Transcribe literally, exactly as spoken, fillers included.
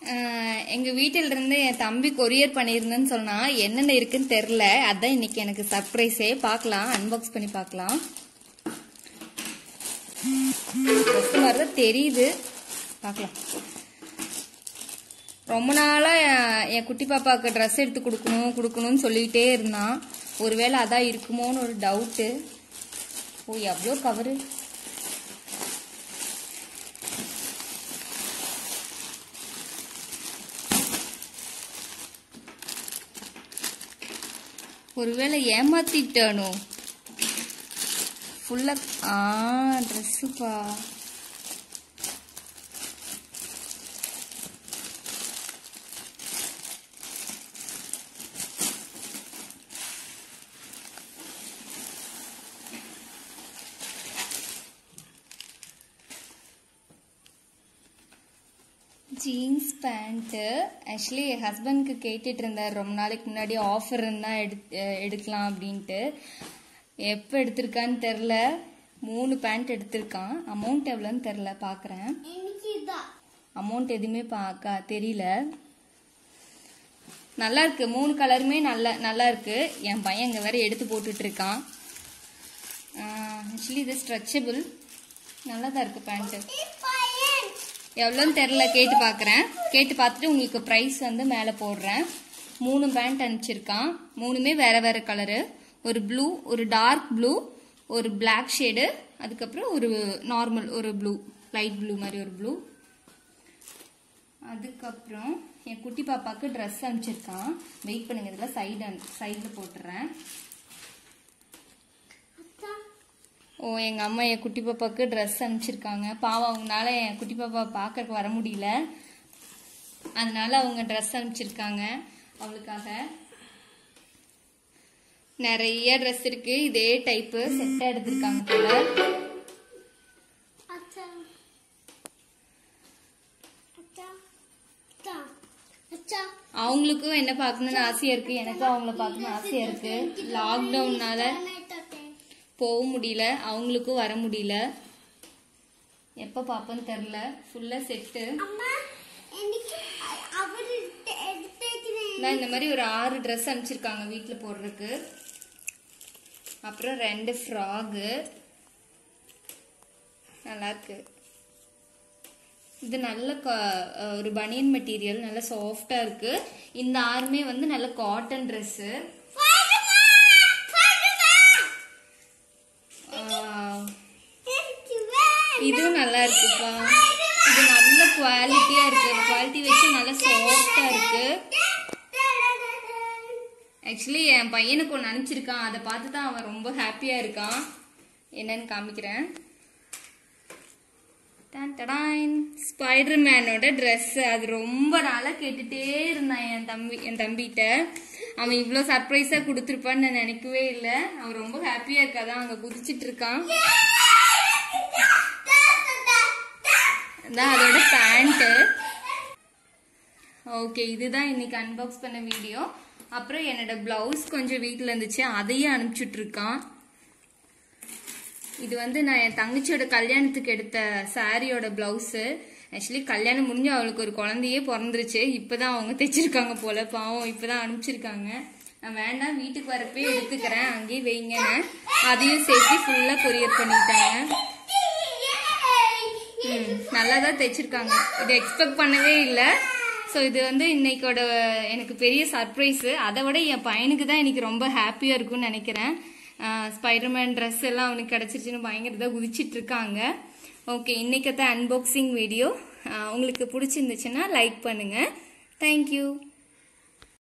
எங்க வீட்டில இருந்து என் தம்பி கொரியர் பண்ணிருந்தேன்னு சொன்னா என்னென்ன இருக்குன்னு தெரியல. அதான் இன்னைக்கு எனக்கு சர்ப்ரைஸே. பார்க்கலாம், அன்பாக்ஸ் பண்ணி பார்க்கலாம். மாதிரிதான் தெரியுது, பார்க்கலாம். ரொம்ப நாளா என் குட்டி பாப்பாவுக்கு ட்ரெஸ் எடுத்து கொடுக்கணும் கொடுக்கணும்னு சொல்லிட்டே இருந்தான். ஒருவேளை அதான் இருக்குமோன்னு ஒரு டவுட்டு. ஓ, எவ்வளோ கவரு. ஒருவேளை ஏமாத்திட்டானோ. ஃபுல்லா ஆ ட்ரெஸ்ஸுப்பா. Jeans pant. ஆக்சுவலி என் ஹஸ்பண்ட்க்கு கேட்டுட்டு இருந்தார் ரொம்ப நாளைக்கு முன்னாடி, ஆஃபர் இருந்தால் எடு எடுக்கலாம் அப்படின்ட்டு. எப்போ எடுத்திருக்கான்னு தெரில. மூணு பேண்ட் எடுத்திருக்கான். அமௌண்ட் எவ்வளோன்னு தெரில, பார்க்குறேன். அமௌண்ட் எதுவுமே பார்க்க தெரியல. நல்லா இருக்கு, மூணு கலருமே நல்லா நல்லா இருக்கு. என் பையன் இங்கே வேற எடுத்து போட்டுட்டு இருக்கான். ஆக்சுவலி இது ஸ்ட்ரெச்சபிள், நல்லா தான் இருக்கு பேண்ட்டு. எவ்வளோன்னு தெரில, கேட்டு பார்க்குறேன். கேட்டு பார்த்துட்டு உங்களுக்கு ப்ரைஸ் வந்து மேலே போடுறேன். மூணு பேண்ட் அனுப்பிச்சிருக்கான். மூணுமே வேற வேற கலரு. ஒரு ப்ளூ, ஒரு டார்க் ப்ளூ, ஒரு பிளாக் ஷேடு, அதுக்கப்புறம் ஒரு நார்மல் ஒரு ப்ளூ, லைட் ப்ளூ மாதிரி ஒரு ப்ளூ. அதுக்கப்புறம் என் குட்டி பாப்பாவுக்கு ட்ரெஸ் அனுப்பிச்சிருக்கான். வெயிட் பண்ணுங்க, இதெல்லாம் சைடு சைடில் போட்டுறேன். ஓ, எங்க அம்மா என் குட்டி பாப்பாவுக்கு ட்ரெஸ் அனுப்பிச்சிருக்காங்க. பாவம், அவங்களால என் குட்டி பாப்பா பார்க்கறதுக்கு வர முடியல, அதனால அவங்க ட்ரெஸ் அனுப்பிச்சிருக்காங்க அவளுக்காக. நிறைய ட்ரெஸ் இருக்கு, இதே டைப்பு செட்டா எடுத்திருக்காங்க போல. அவங்களுக்கும் என்ன பார்க்கணும்னு ஆசையா இருக்கு, எனக்கும் அவங்கள பார்க்கணும்னு ஆசையா இருக்கு. லாக்டவுன்னால போக முடியல, அவங்களுக்கும் வர முடியல. எப்ப பாப்போன்னு தெரியல. ஃபுல்லா செட்டு. நான் இந்த மாதிரி ஒரு ஆறு ட்ரெஸ் அனுப்பிச்சிருக்காங்க வீட்டுல போடுறதுக்கு. அப்புறம் ரெண்டு ஃப்ராகு நல்லா இருக்கு. இது நல்ல ஒரு பனியன் மெட்டீரியல், நல்ல சாஃப்டா இருக்கு. இந்த ஆறுமே வந்து நல்ல காட்டன் ட்ரெஸ். இதுவும் நல்லா இருக்குப்பா. இது நல்ல குவாலிட்டியா இருக்கு. குவாலிட்டி வச்சு நல்ல சாஃப்டா இருக்கு. ஆக்சுவலி என் பையனுக்கு ஒன்று அனுப்பிச்சிருக்கான், அதை பார்த்து தான் அவன் ரொம்ப ஹாப்பியா இருக்கான். என்னன்னு காமிக்கிறேன். ஸ்பைடர் மேனோட ட்ரெஸ். அது ரொம்ப நாளா கேட்டுட்டே இருந்தான் என் தம்பி என் தம்பிகிட்ட. அவன் இவ்வளோ சர்ப்ரைஸா கொடுத்துருப்பான்னு நான் நினைக்கவே இல்லை. அவன் ரொம்ப ஹாப்பியா இருக்காதான், அங்க குதிச்சிட்டு இருக்கான். அதோட பேண்ட். ஓகே, இதுதான் இன்னைக்கு அன்பாக்ஸ் பண்ண வீடியோ. அப்புறம் என்னோட பிளவுஸ் கொஞ்சம் வீட்டுல இருந்துச்சு, அதையும் அனுப்பிச்சுட்டு இருக்கான். இது வந்து நான் என் தங்கச்சியோட கல்யாணத்துக்கு எடுத்த சாரியோட பிளவுஸ். ஆக்சுவலி கல்யாணம் முடிஞ்சு அவளுக்கு ஒரு குழந்தையே பிறந்துருச்சு. இப்பதான் அவங்க தைச்சிருக்காங்க போல, பாவம் இப்பதான் அனுப்பிச்சிருக்காங்க. நான் வேண்டாம், வீட்டுக்கு வரப்பே எடுத்துக்கிறேன், அங்கேயே வைங்கன்னு அதையும் சேர்த்து ஃபுல்லா கொரியர் பண்ணிட்டாங்க. ம் நல்லாதான் தைச்சிருக்காங்க. இது எக்ஸ்பெக்ட் பண்ணவே இல்லை. ஸோ இது வந்து இன்னைக்கோட எனக்கு பெரிய சர்ப்ரைஸு. அதை விட என் பையனுக்கு தான் இன்னைக்கு ரொம்ப ஹாப்பியாக இருக்கும்னு நினைக்கிறேன். ஸ்பைடர்மேன் ட்ரெஸ் எல்லாம் அவனுக்கு கிடச்சிருச்சுன்னு பயங்கரதாக குதிச்சிட்டு இருக்காங்க. ஓகே, இன்னைக்கு தான் அன்பாக்சிங் வீடியோ. உங்களுக்கு பிடிச்சிருந்துச்சுன்னா லைக் பண்ணுங்கள். தேங்க்யூ.